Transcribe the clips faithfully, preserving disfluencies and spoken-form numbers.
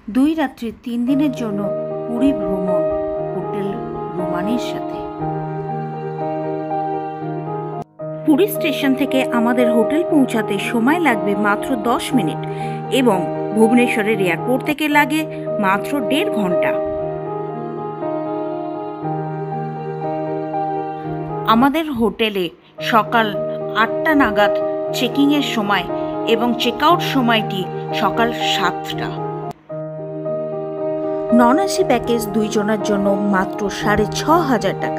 দুই রাত্রি তিন দিনের জন্য পুরী ভ্রমণ হোটেল রোমানির সাথে। পুরী স্টেশন থেকে আমাদের হোটেল পৌঁছাতে সময় লাগবে মাত্র দশ মিনিট এবং ভুবনেশ্বরের এয়ারপোর্ট থেকে লাগে মাত্র দেড় ঘন্টা। আমাদের হোটেলে সকাল আটটা নাগাদ চেকিংয়ের সময় এবং চেক আউট সময়টি সকাল সাতটা। নন এসি প্যাকেজ দুইজনের জন্য মাত্র সাড়ে ছ হাজার টাকা।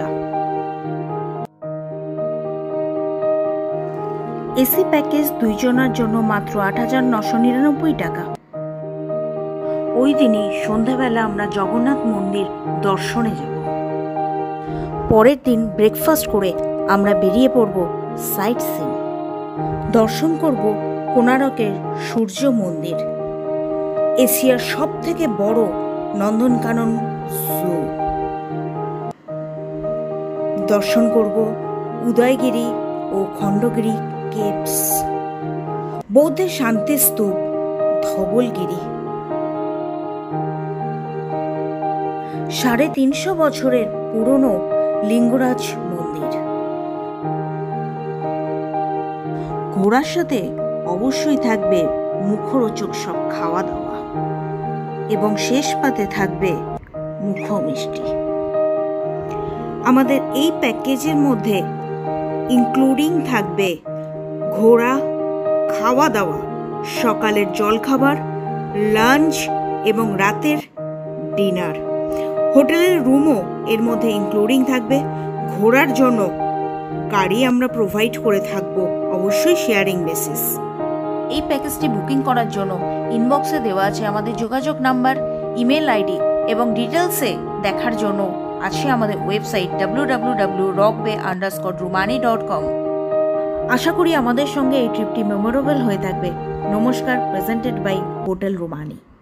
এসি প্যাকেজ দুইজনের জন্য মাত্র আট হাজার নশো নিরানব্বই টাকা। ওই দিনই সন্ধ্যাবেলা আমরা জগন্নাথ মন্দির দর্শনে যাব। পরের দিন ব্রেকফাস্ট করে আমরা বেরিয়ে পড়ব সাইট সিন। দর্শন করব কোণারকের সূর্য মন্দির, এশিয়ার সব থেকে বড় নন্দনকানন জু। দর্শন করব উদয়গিরি ও খণ্ডগিরি কেভস, বৌদ্ধের শান্তি স্তূপ ধবলগিরি, সাড়ে তিনশো বছরের পুরনো লিঙ্গরাজ মন্দির। ঘোড়ার সাথে অবশ্যই থাকবে মুখরোচক সব খাওয়া দাওয়া এবং শেষ পাতে থাকবে মুখ মিষ্টি। আমাদের এই প্যাকেজের মধ্যে ইনক্লুডিং থাকবে ঘোড়া, খাওয়া দাওয়া, সকালের জলখাবার, লাঞ্চ এবং রাতের ডিনার। হোটেলের রুমও এর মধ্যে ইনক্লুডিং থাকবে। ঘোরার জন্য গাড়ি আমরা প্রোভাইড করে থাকবো, অবশ্যই শেয়ারিং বেসিস। এই প্যাকেজটি বুকিং করার জন্য ইনবক্সে দেওয়া আছে আমাদের যোগাযোগ নাম্বার, ইমেল আইডি এবং ডিটেলসে দেখার জন্য আছে আমাদের website W W W dot rockway underscore romani dot com. আশা করি আমাদের সঙ্গে এই ট্রিপটি মেমোরেবল হয়ে থাকবে। নমস্কার, প্রেজেন্টেড বাই হোটেল রোমানি।